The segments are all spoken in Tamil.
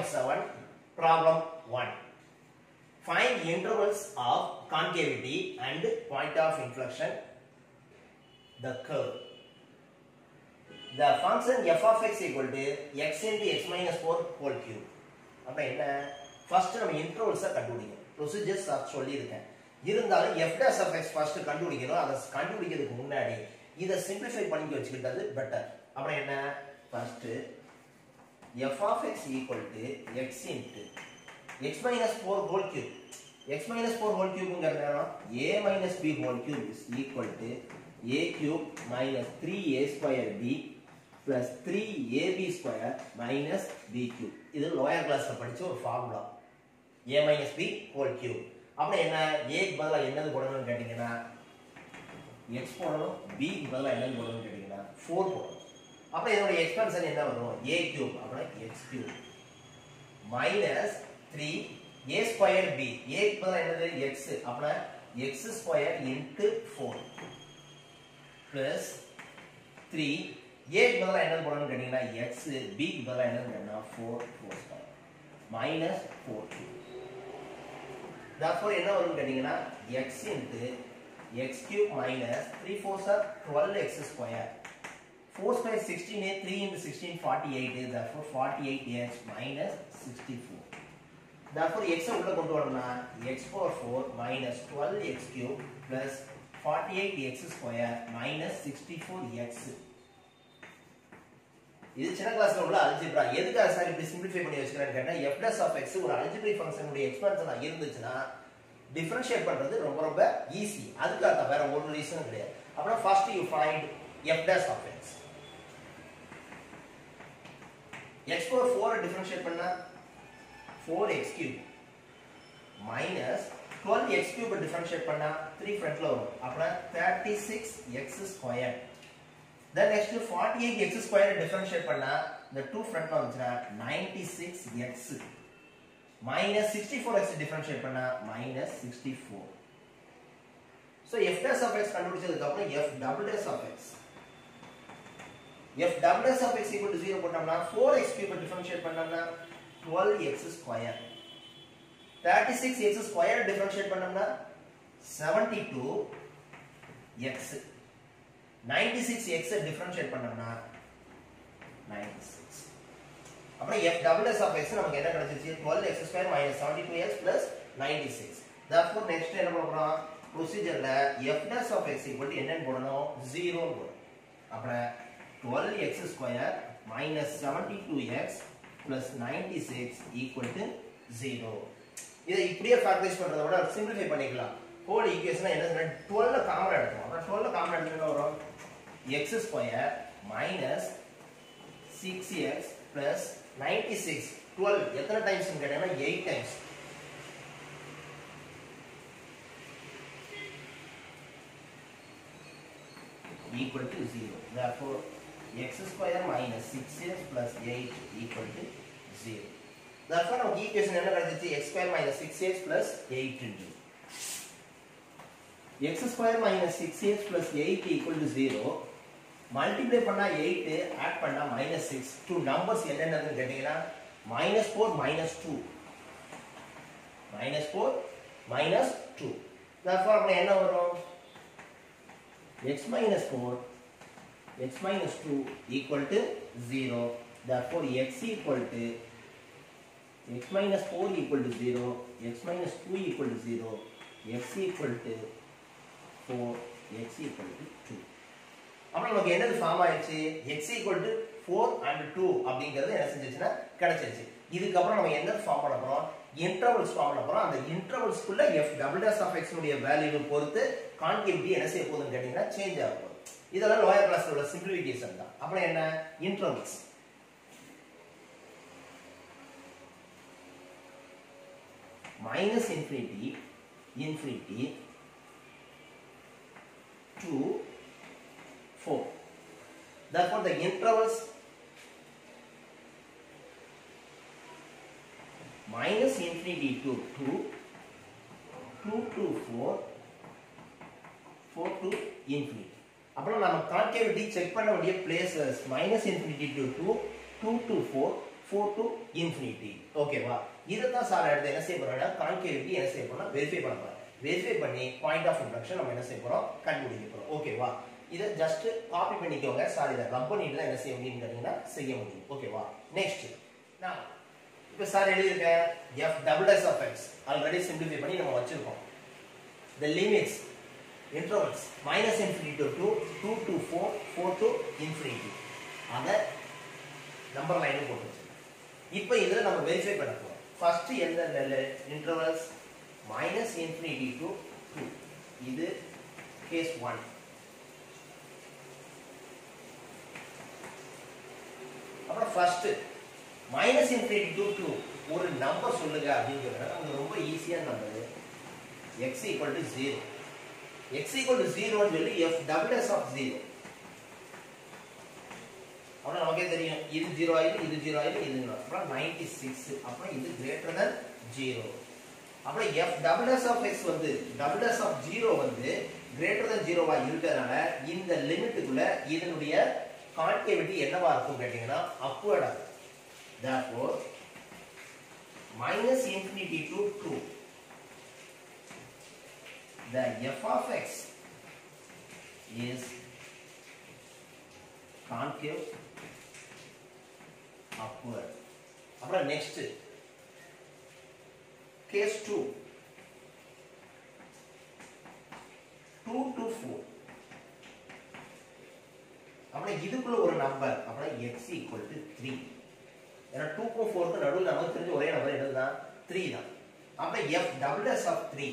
2.7 problem 1. Find intervals of concavity and point of inflection, the curve. The function f of x equal to x into x minus 4 whole cube. அப்ப என்ன first நம்ம intervals கண்டுபிடிக்கணும். procedures சொல்லியிருக்கேன். இருந்தாலும் f dash of x first கண்டுபிடிக்கணும். அதை கண்டுபிடிக்கிறதுக்கு முன்னாடி இதை simplify பண்ணி வச்சுக்கிட்டது better. அப்புறம் என்ன first f of x equal to x into x minus 4 whole cube. X minus 4 whole cube a minus b whole cube is equal to a cube minus 3a square b plus 3ab square minus b cube. இது lower class படிச்ச ஒரு formula. a minus b whole cube. அப்ப என்ன a க்கு பதிலா என்னது போடணும்னு கேட்டிங்கனா x போடணும், b க்கு பதிலா என்னது போடணும்னு கேட்டிங்கனா 4 போடணும். அப்ப இதோட எக்ஸ்பான்ஷன் என்ன வரும்? a cube அப்ப x cube minus 3a square b. a க்கு பதிலா என்னது x அப்ப x square into 4 plus 3 a க்கு பதிலா என்னது போடணும்னு கேட்டிங்கனா x, b க்கு பதிலா என்னது கேட்டிங்கனா 4 square minus 4 cube. therefore என்ன வரும்னு கேட்டிங்கனா x into x cube minus 3 4s are 12x square. 4 square 16, 3 into 16 48, therefore 48x minus 64. Therefore x உள்ள கொண்டு வரணும்னா x power 4 minus 12x cube plus 48x square minus 64x. இது சின்ன கிளாஸ்ல உள்ள அல்ஜிப்ரா. எதுக்காக சார் இப்படி சிம்பிளிஃபை பண்ணி வச்சிருக்கான்னு கேட்டா f dash of x ஒரு அல்ஜிப்ரிக் ஃபங்க்ஷன் உடைய எக்ஸ்பான்ஷனா இருந்துச்சுனா டிஃபரன்ஷியேட் பண்றது ரொம்ப ரொம்ப ஈஸி. அதுக்காக தான், வேற ஒரு ரீசன் கிடையாது. அப்புறம் first you find f dash of x. x power 4 differentiate பண்ணா 4x cube minus 12x cube differentiate பண்ணா 3 ஃப்ரண்ட்ல வரும். அப்புறம் 36x square. then next 48x square differentiate பண்ணா இந்த 2 ஃப்ரண்ட்ல வந்துச்சுனா 96x minus 64x டிஃபரன்ஷியேட் பண்ணா minus 64. so f dash of x கண்டுபிடிச்சதுக்கு அப்புறம் f double dash of x. f double dash of x equal to 0 போட்டோம்னா 4x cube டிஃபரன்ஷியேட் பண்ணோம்னா 12x square. 36x square differentiate பண்ணோம்னா 72x. 96x differentiate பண்ணோம்னா 96. அப்புறம் f double dash of x நமக்கு என்ன கிடைச்சிருச்சு? 12x square minus 72x plus 96. therefore next என்ன பண்ணலாம்? ப்ரொசீஜர்ல f dash of x equal to என்னன்னு போடணும்? 0 போடணும். அப்புறம் 12x square minus 72x plus 96 equal to 0. இதை இப்படியே ஃபேக்டரைஸ் பண்றதை விட சிம்பிளிஃபை பண்ணிக்கலாம். ஹோல் ஈக்குவேஷன் என்ன சொன்னா 12 காமன் எடுத்துறோம். அப்ப 12 காமன் எடுத்தா வரும் x square minus 6x plus 96. 12 எத்தனை டைம்ஸ் கேட்டா 8 times. equal to 0. therefore x square minus 6x plus 8 equal to 0. therefore நமக்கு ஈக்குவேஷன் என்ன கிடைச்சிச்சு? x square minus 6x plus 8 into x square minus 6x plus 8 equal to 0. multiply பண்ணா 8 add பண்ணா minus 6. two numbers என்னென்னன்னு கேட்டீங்கன்னா minus 4 minus 2. minus 4 minus 2. therefore அப்ப என்ன வரும்? x minus 4 x minus 2 equal to 0. therefore x equal to x minus 4 equal to 0, x minus 2 equal to 0, x equal to 4, x equal to 2. அப்ப நமக்கு என்னது ஃபார்ம் ஆயிடுச்சு? x equal to 4 and 2 அப்படிங்கிறது என்ன செஞ்சிச்சுனா கிடைச்சிருச்சு. இதுக்கு அப்புறம் நம்ம என்ன ஃபார்ம் பண்ண போறோம்? இன்டர்வல்ஸ் ஃபார்ம் பண்ண போறோம். அந்த இன்டர்வல்ஸ்க்குள்ள f double dash of x உடைய வேல்யூவை பொறுத்து கான்கேவிட்டி என்ன செய்ய போகுதுன்னு கேட்டிங்கனா சேஞ்ச் ஆக போகுது. இதெல்லாம் லோயர் கிளாஸ்ல உள்ள சிம்பிளிஃபிகேஷன் தான். அப்புறம் என்ன? Intervals minus infinity to 4. therefore the intervals minus infinity to 2 to 4 to infinity. அப்புறம் நம்ம கான்கேவிட்டி செக் பண்ண வேண்டிய places minus infinity to 2 to 4 4 to infinity. ஓகேவா? இததான் சார் அடுத்து என்ன செய்ய போறோம்னா கான்கேவிட்டி என்ன செய்ய போறோம்னா வெரிஃபை பண்ண போறோம். வெரிஃபை பண்ணி பாயிண்ட் ஆஃப் இன்ஃப்ளெக்ஷன் நம்ம என்ன செய்ய போறோம் கண்டுபிடிக்க போறோம். ஓகேவா? இத ஜஸ்ட் காப்பி பண்ணிக்கோங்க. சார் இத ரப் பண்ணிட்டு தான் என்ன செய்ய முடியும்னு கேட்டீங்கன்னா செய்ய முடியும். ஓகேவா? நெக்ஸ்ட் நான் இப்போ சார் எழுதியிருக்கேன் f double dash of x already simplify பண்ணி நம்ம வச்சிருக்கோம். the limits intervals minus infinity to 2 2 to 4 4 to infinity அத நம்பர் லைன் போட்டு வச்சிருக்கோம். இப்போ இத நம்ம வெரிஃபை பண்ண போறோம். ஃபர்ஸ்ட் எந்த இன்டர்வல்ஸ் minus infinity to 2 இது கேஸ் 1. அப்புறம் ஃபர்ஸ்ட் minus infinity to 2 ஒரு நம்பர் சொல்லுங்க அப்படிங்கறது அது ரொம்ப ஈஸியான number x equal to 0. x equal to 0 ன்னு சொல்லி f double dash of 0. அப்ப நமக்கே தெரியும் இது 0 ஆயிடும் இது 0 ஆயிடும் இது 0. அப்புறம் 96 அப்புறம் இது greater than 0. அப்புறம் f double dash of x வந்து double dash of 0 வந்து greater than 0 ஆ இருக்கறனால இந்த லிமிட்டுக்குள்ள இதனுடைய கான்கேவிட்டி என்னவா இருக்கும் கேட்டிங்கனா upward. Therefore minus infinity to 2 the f of x is concave upward. அப்புறம் next case 2 2 to 4 அப்புறம் இதுக்குள்ள ஒரு நம்பர் அப்புறம் x equal to 3. ஏன்னா 2 க்கும் 4 க்கும் நடுவுல நமக்கு தெரிஞ்ச ஒரே நம்பர் என்னதுதான் 3 தான். அப்ப f double dash of 3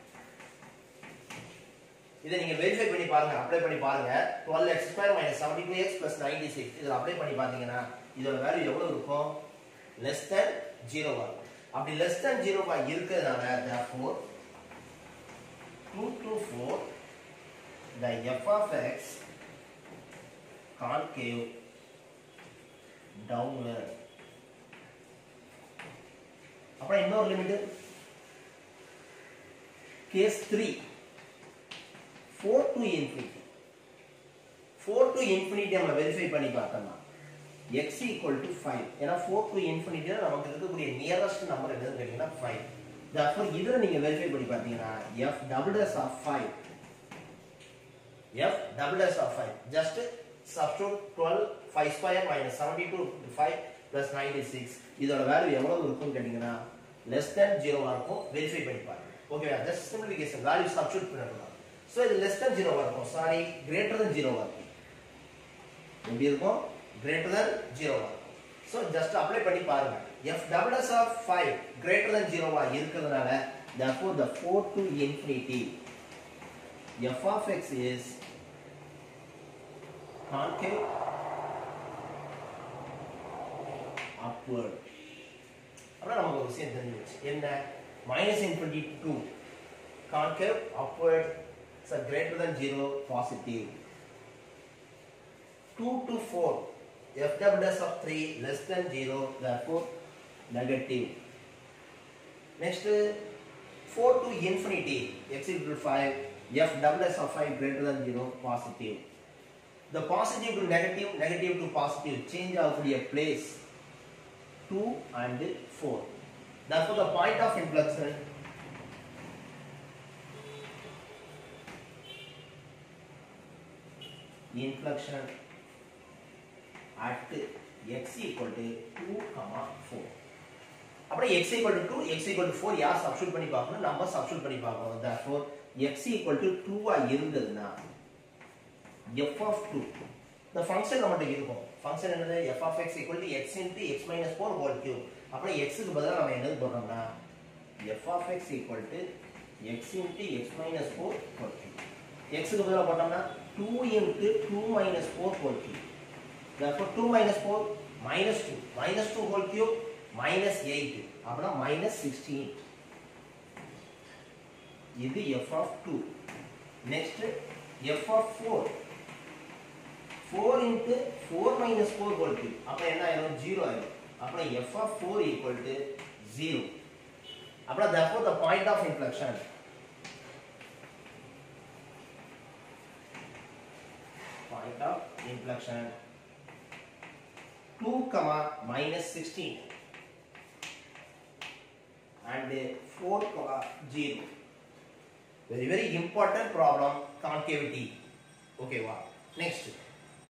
இத நீங்க வெரிஃபை பண்ணி பாருங்க, அப்ளை பண்ணி பாருங்க. 12x² - 72x + 96 இத அப்ளை பண்ணி பாத்தீங்கன்னா இதோட வேல்யூ எவ்வளவு இருக்கும்? less than 0 ஆ இருக்கும். அப்படி less than 0 ஆ இருக்கிறதுனால therefore 2 to 4 the f of x concave downward. அப்புறம் இன்னொரு limit case 3 4 to infinity. 4 to infinity நம்ம வெரிஃபை பண்ணி பார்த்தோம்னா x equal to 5. ஏன்னா 4 to infinity நமக்கு இருக்கக்கூடிய நியரஸ்ட் நம்பர் என்னன்னு கேட்டீங்கன்னா 5. therefore இத நீங்க வெரிஃபை பண்ணி பார்த்தீங்கன்னா f double dash of 5 f double dash of 5 just substitute 12 5 square minus 72 5 plus 96 இதோட வேல்யூ எவ்வளவு இருக்கும்னு கேட்டிங்கனா less than 0 ஆ இருக்கும். வெரிஃபை பண்ணி பாருங்க. ஓகேவா? just simplification வேல்யூ சப்ஸ்டிட்யூட் பண்ணலாம். சோ இது less than 0 ஆ இருக்கும். சாரி greater than 0 ஆ இருக்கும். எப்படி இருக்கும்? greater than 0 ஆ இருக்கும். சோ just அப்ளை பண்ணி பாருங்க. f double dash of 5 greater than 0 ஆ இருக்கிறதுனால therefore the 4 to infinity f of x is concave upward. அப்புறம் நமக்கு ஒரு விஷயம் தெரிஞ்சிருச்சு. என்ன? minus infinity to 2 concave upward so greater than 0 positive. 2 to 4 f double dash of 3 less than 0 therefore negative. Next 4 to infinity x equal to 5 f double dash of 5 greater than 0 positive. The positive to negative, negative to positive change ஆகக்கூடிய place 2 and 4. Therefore the point of inflection at x equal to 2, 4. அப்புறம் x equal to 2, x equal to 4 யார் சப்ஸ்டிட்யூட் பண்ணி பார்க்கணும்? நம்ம சப்ஸ்டிட்யூட் பண்ணி பார்க்கணும். therefore x equal to 2 ஆ இருந்ததுன்னா f of 2 the function நம்மட்ட இருக்கும். ஃபங்க்ஷன் என்னது? f of x equal to x into x minus 4 whole cube. அப்புறம் x க்கு பதிலா நாம என்னது போடுறோம்னா f of x equal to x into x minus 4 whole cube. x க்கு பதிலா போட்டோம்னா 2 into 2 minus 4 whole cube. therefore 2 minus 4 minus 2 minus 2 whole cube minus 8 அப்புறம் minus 16. இது f of 2. next f of 4 4 into 4 minus 4 whole cube அப்ப என்ன ஆயிடும்? 0 ஆயிடும். அப்புறம் f of 4 equal to 0. அப்புறம் therefore the point of inflection 2 comma minus 16 and 4 comma 0. Very important problem, concavity. Okay, wow. Next.